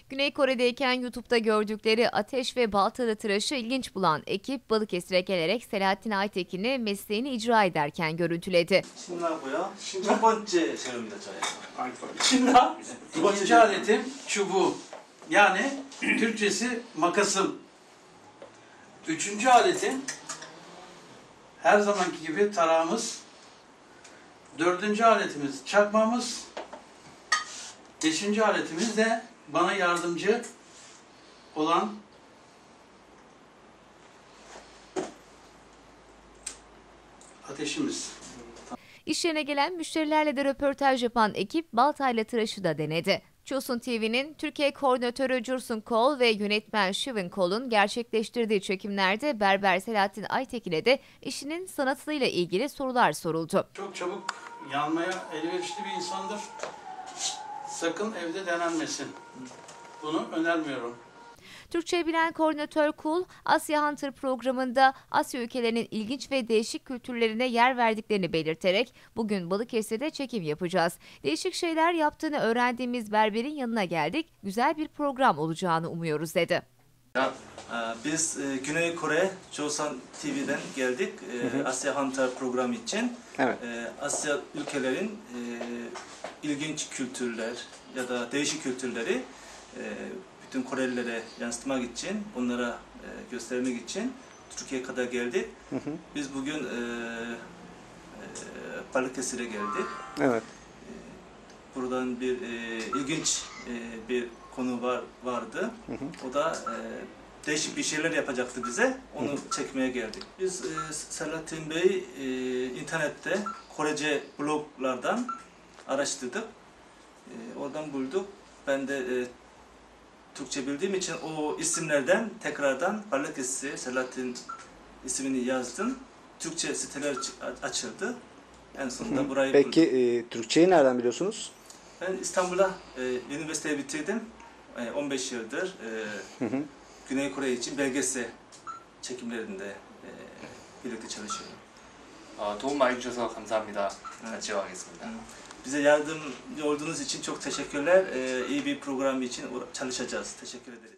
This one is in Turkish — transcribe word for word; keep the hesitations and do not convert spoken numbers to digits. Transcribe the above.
Güney Kore'deyken YouTube'da gördükleri ateş ve baltalı tıraşı ilginç bulan ekip Balıkesir'e gelerek Selahattin Aytekin'i mesleğini icra ederken görüntüledi. 신나고요. 첫 번째 재료입니다, 저의. Çinna. 두 번째 İkinci 재료. aletim çubuğu. Yani Türkçesi makasım. Üçüncü aletim her zamanki gibi tarağımız. Dördüncü aletimiz çakmamız. Beşinci aletimiz de bana yardımcı olan ateşimiz. İş yerine gelen müşterilerle de röportaj yapan ekip baltayla tıraşı da denedi. Chosun T V'nin Türkiye koordinatörü Jursun Kol ve yönetmen Shivin Kol'un gerçekleştirdiği çekimlerde berber Selahattin Aytekin'e de işinin sanatıyla ilgili sorular soruldu. Çok çabuk yanmaya elverişli bir insandır. Sakın evde denenmesin. Bunu önermiyorum. Türkçe bilen koordinatör Kul, Asya Hunter programında Asya ülkelerinin ilginç ve değişik kültürlerine yer verdiklerini belirterek bugün Balıkesir'de çekim yapacağız. Değişik şeyler yaptığını öğrendiğimiz berberin yanına geldik. Güzel bir program olacağını umuyoruz dedi. Ya, e, biz e, Güney Kore, Chosun T V'den geldik e, hı hı. Asya Hunter programı için. Evet. E, Asya ülkelerin e, ilginç kültürler ya da değişik kültürleri e, bütün Korelilere yansıtmak için, onlara e, göstermek için Türkiye'ye kadar geldik. Hı hı. Biz bugün e, e, Balıkesir'e geldik. Evet. E, buradan bir e, ilginç e, bir konu var vardı. Hı hı. O da e, değişik bir şeyler yapacaktı bize. Onu hı hı. çekmeye geldik. Biz e, Selahattin Bey e, internette Korece bloglardan araştırdık. E, oradan bulduk. Ben de e, Türkçe bildiğim için o isimlerden tekrardan Balıkesir Selahattin ismini yazdım. Türkçe siteler açıldı. En sonunda burayı buldum. Peki e, Türkçeyi nereden biliyorsunuz? Ben İstanbul'da e, üniversiteyi bitirdim. E, on beş yıldır e, hı hı. Güney Kore için belgesel çekimlerinde e, birlikte çalışıyorum. 어, 도움 많이 주셔서 감사합니다. 같이 가겠습니다. Bize yardımcı olduğunuz için çok teşekkürler. E, iyi bir program için çalışacağız. Teşekkür ederiz.